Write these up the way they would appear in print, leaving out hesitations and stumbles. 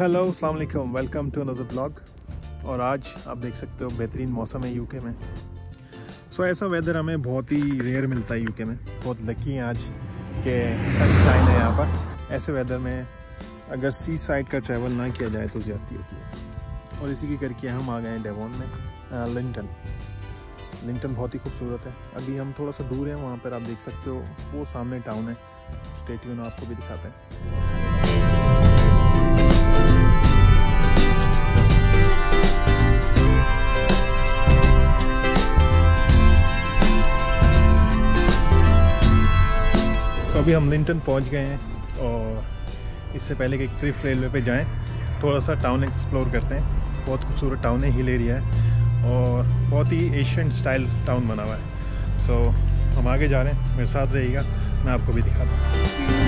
Hello अस्सलाम वालेकुम, welcome to another blog. और आज आप देख सकते हो बेहतरीन मौसम है यूके में। ऐसा वेदर हमें बहुत ही रेयर मिलता है यूके में। बहुत लकी हैं आज कि सनशाइन है यहाँ पर। ऐसे वेदर में अगर सी साइड का ट्रैवल ना किया जाए तो ज़्यादती होती है। और इसी की करके हम आ गए हैं डेवोन में। लिंटन बहुत ही खूबसूरत है। अभी हम थोड़ा सा दूर हैं, वहाँ पर आप देख सकते हो वो सामने टाउन है। स्टे ट्यून, आपको भी दिखाते हैं। तो अभी हम लिंटन पहुंच गए हैं और इससे पहले कि क्लिफ रेलवे पे जाएं थोड़ा सा टाउन एक्सप्लोर करते हैं। बहुत खूबसूरत टाउन है, हिल एरिया है और बहुत ही एशियन स्टाइल टाउन बना हुआ है। हम आगे जा रहे हैं, मेरे साथ रहिएगा, मैं आपको भी दिखाता हूँ।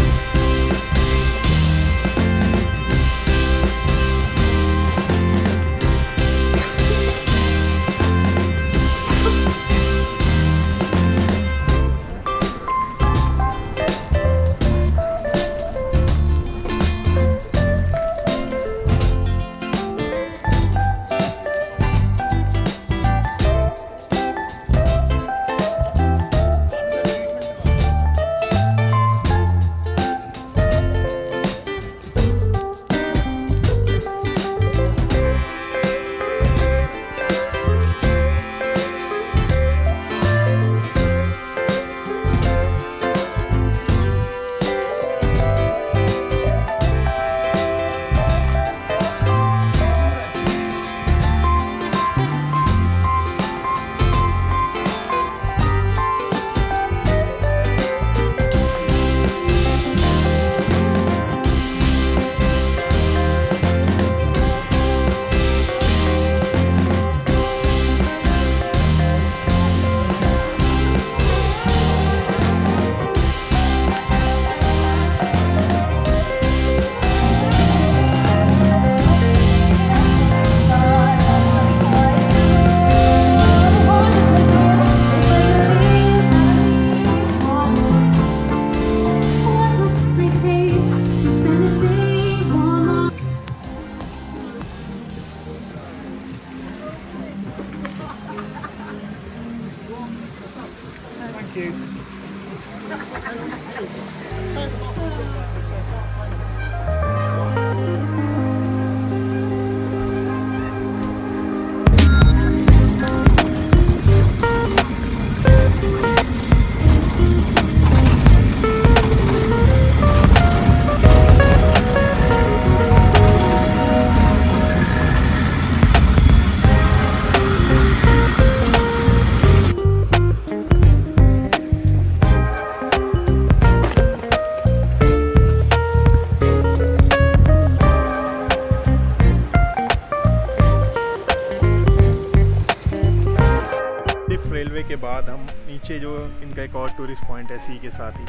रेलवे के बाद हम नीचे जो इनका एक और टूरिस्ट पॉइंट है सी के साथ ही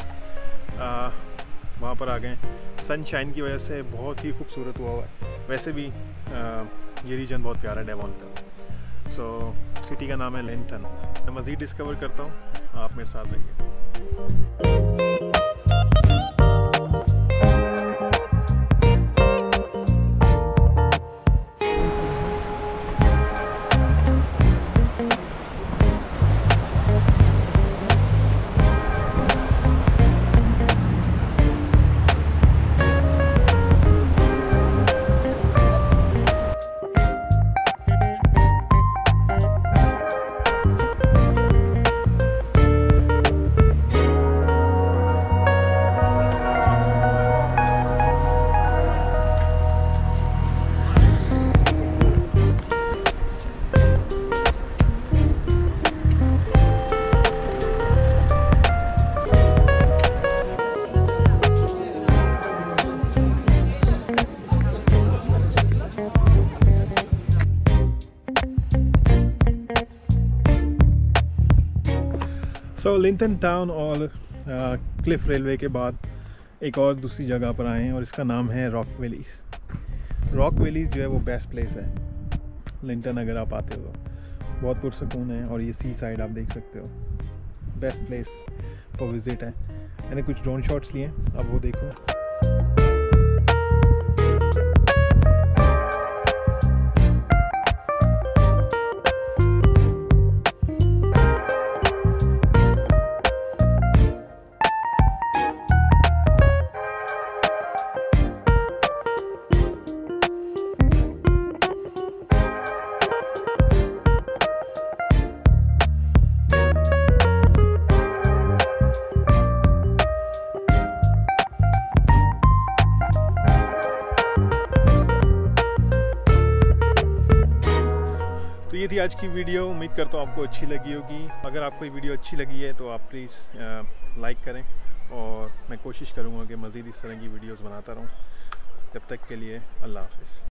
वहाँ पर आ गए। सनशाइन की वजह से बहुत ही खूबसूरत हुआ है। वैसे भी ये रीजन बहुत प्यारा है डेवोन का। सिटी का नाम है लिंटन। मैं मज़ीद डिस्कवर करता हूँ, आप मेरे साथ रहिए। लिंटन टाउन और क्लिफ रेलवे के बाद एक और दूसरी जगह पर आए हैं और इसका नाम है रॉक वैलीज़। रॉक वैलीज़ जो है वो बेस्ट प्लेस है लिंटन। अगर आप आते हो तो बहुत पुरसकून है और ये सी साइड आप देख सकते हो, बेस्ट प्लेस फॉर विज़िट है। मैंने कुछ ड्रोन शॉट्स लिए, अब वो देखो। ये थी आज की वीडियो। उम्मीद करता हूँ आपको अच्छी लगी होगी। अगर आपको ये वीडियो अच्छी लगी है तो आप प्लीज़ लाइक करें और मैं कोशिश करूँगा कि मज़ीद इस तरह की वीडियोस बनाता रहूँ। जब तक के लिए अल्लाह हाफ़िज़।